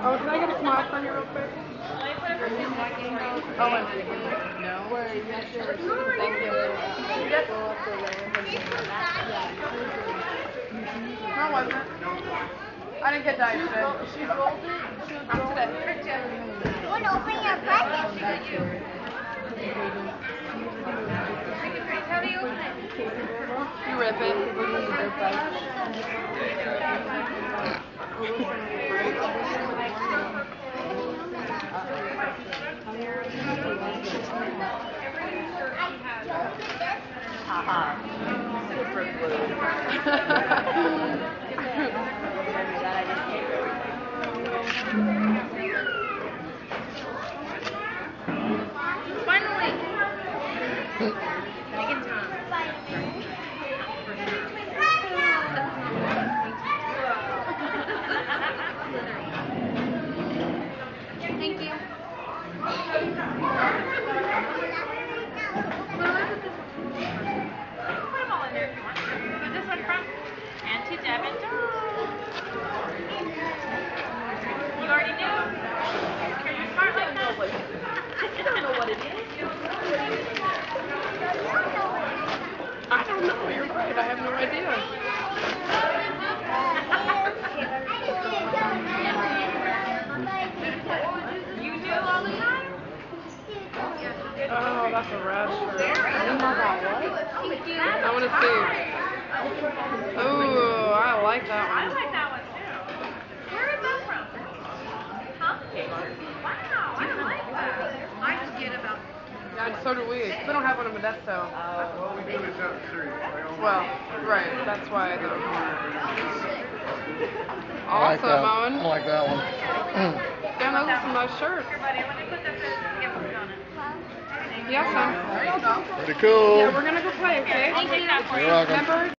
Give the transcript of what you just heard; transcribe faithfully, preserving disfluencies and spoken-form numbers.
Oh, can I get a smile from you real quick? Owen. No. Thank you. How was it? I didn't get diet today. She rolled it. She rolled it. Want to open your present? How do you open it? You rip it. Haha. Super glue. Finally! Making time. Thank you. You already knew? Because you're smart like that. You don't know what it is. I don't know. You're right. I have no idea. You do all the time? Oh, that's a rash shirt. I want to see. Ooh, I like that I one. like that one too. Where is that from? Huh? Wow, I like that. I forget about. Yeah, so do we. We don't have one in Modesto. Well, we do it down the street. Well, right. That's why I don't. I like Awesome, that. Owen. I like that one. Damn, those are some nice shirts. Here, buddy, let me put this in. Give it on it. Yeah, son. Pretty cool. Yeah, we're gonna go play, okay? I'll take that for you. You're welcome. Remember?